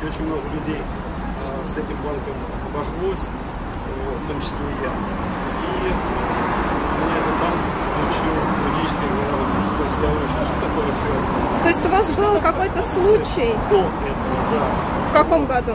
очень много людей с этим банком обожглось, в том числе и я. И меня этот банк научил юридической грамотности. То есть я учил, что такое афера. То есть у вас был какой-то случай? До этого, да. В каком году?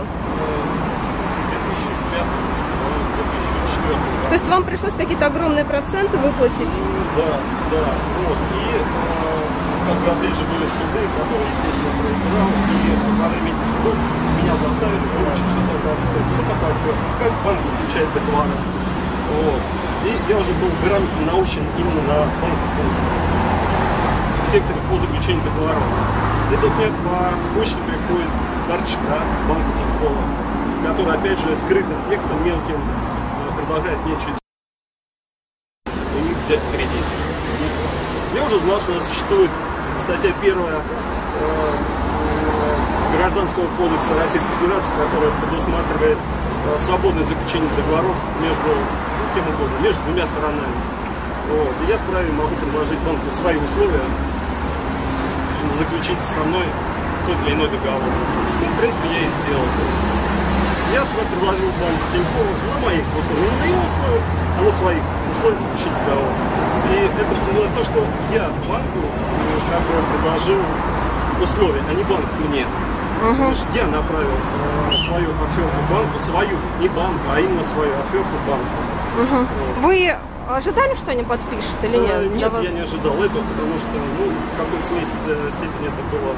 2005-2004. То есть вам пришлось какие-то огромные проценты выплатить? Да, да. Вот. И когда, опять же, были суды, которые, естественно, проиграл, и во время этих судов меня заставили выучить, что такое афера, как банк заключает договора. Вот. И я уже был грамотно научен именно на банковском секторе по заключению договоров. И тут мне по почте приходит карточка банка Тинькова, которая, опять же, скрытым текстом мелким предлагает мне чуть у них взять кредит. Я уже знал, что у нас существует статья 1 Гражданского кодекса Российской Федерации, которая предусматривает свободное заключение договоров между кем угодно, между двумя сторонами. Вот. И я вправе могу предложить банку свои условия, заключить со мной тот или иной договор. Что, в принципе, я и сделал. Я свой предложил банку Тинькова на моих условиях, не на его условиях, а на своих условиях заключить договор. И это привело то, что я банку как бы предложил условия, а не банк мне. Я направил свою оферту банку, свою, не банку, а именно свою оферту банку. Вот. Вы ожидали, что они подпишут или нет? Нет, я не ожидал этого, потому что в какой-то степени это было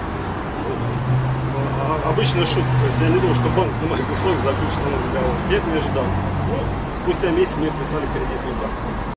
обычная шутка. То есть я не думал, что банк на моих условиях заключит со мной договор. Я это не ожидал. Ну, спустя месяц мне прислали кредитную карту.